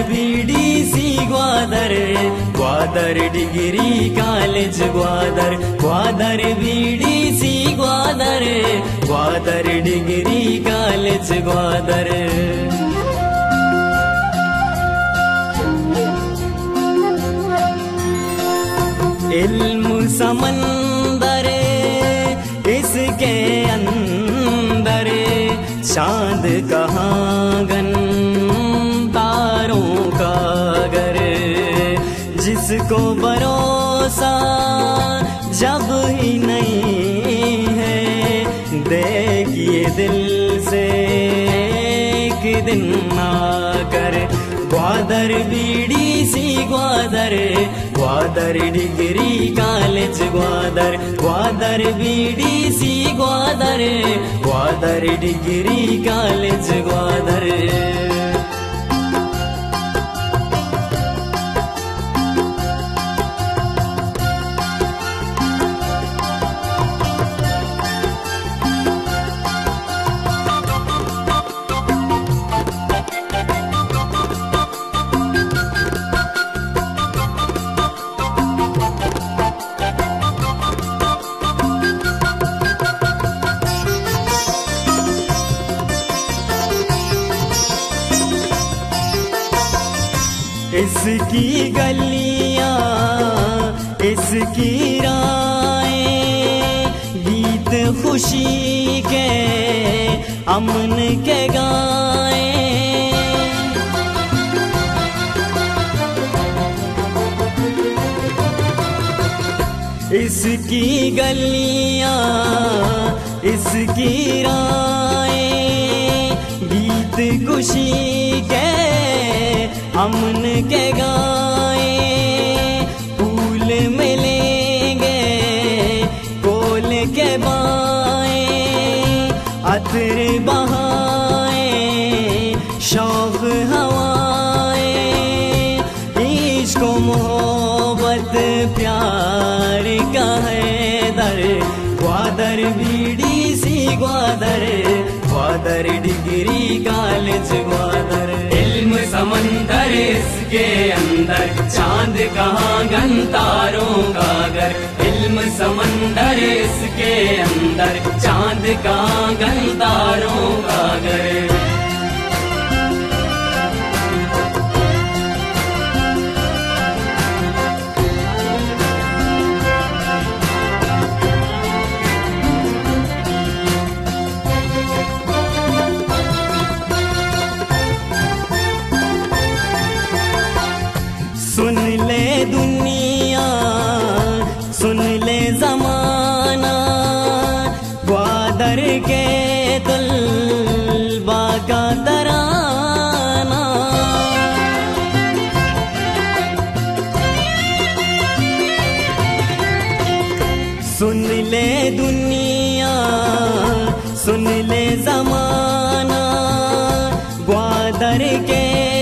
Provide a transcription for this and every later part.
BDC Gwadar, Gwadar degree college Gwadar, Gwadar BDC Gwadar, Gwadar degree college Gwadar. इल्म समंदर इसके अंदर, चांद कहाँ गन तारों का घर, जिसको भरोसा जब ही नहीं है, देखिए दिल से एक दिन आकर। Gwadar BDC Gwadar, Gwadar degree college Gwadar, Gwadar BDC Gwadar, Gwadar degree college Gwadar. इसकी गलियां, इसकी राहें, गीत खुशी के अमन के गाएं। इसकी गलियां, इसकी राहें, गीत खुशी के अमन के गाएं। फूल मिलेंगे कोल के बाएं, अतर बहाएं शौक हवाएं। इश्क मोहब्बत प्यार का है दर, Gwadar BDC Gwadar, Gwadar degree college Gwadar. इल्म समंदर इसके अंदर, चांद कहाँ गन तारों का घर, इल्म समंदर इसके अंदर, चांद कहाँ गन तारों का घर। सुन ले दुनिया, सुन ले जमाना, ग्वादर के तलबा का तराना। सुन ले दुनिया, सुन ले जमाना, ग्वादर के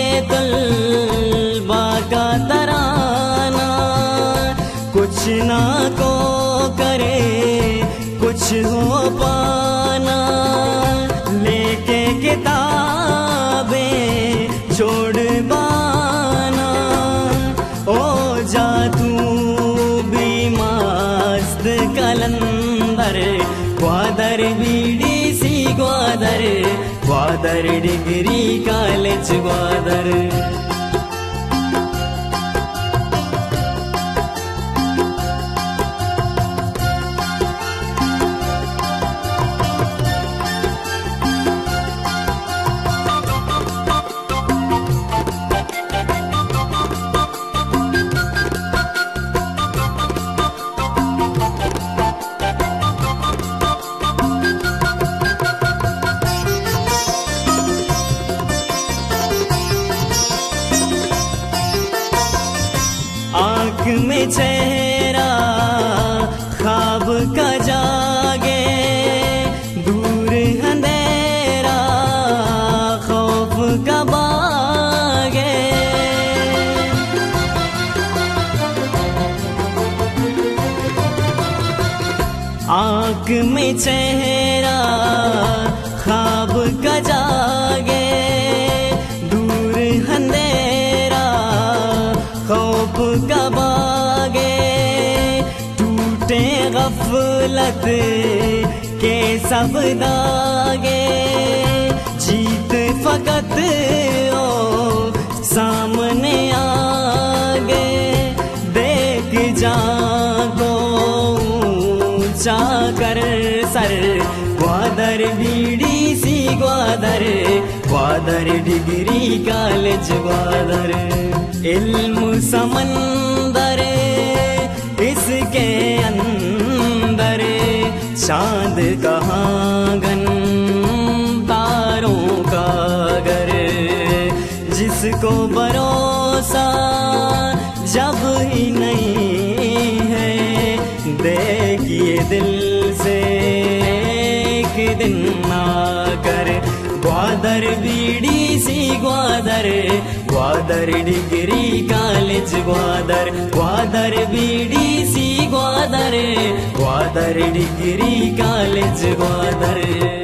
तलबा का तराना। कुछ ना को करे कुछ हो पाना, लेके किताबें छोड़ बाना। ओ जा तू भी मस्त कलंदर, Gwadar BDC Gwadar, Gwadar degree college Gwadar. आँख में चेहरा ख्वाब का जागे, दूर अंधेरा खौफ का बागे। आँख में चेहरा ख्वाब का जागे, दूर अंधेरा का बागे टूटे गफलत के सब दागे जीत फकत ओ सामने आगे देख जागो ऊंचा कर सर Gwadar B D C Gwadar Gwadar degree college Gwadar इल्म समंदर इसके अंदर चांद कहाँ गन तारों का घर जिसको भरोसा जब ही नहीं है देखिए दिल से एक दिन आकर Gwadar B D C Gwadar Gwadar degree college Gwadar Gwadar B D C Gwadar Gwadar degree college Gwadar.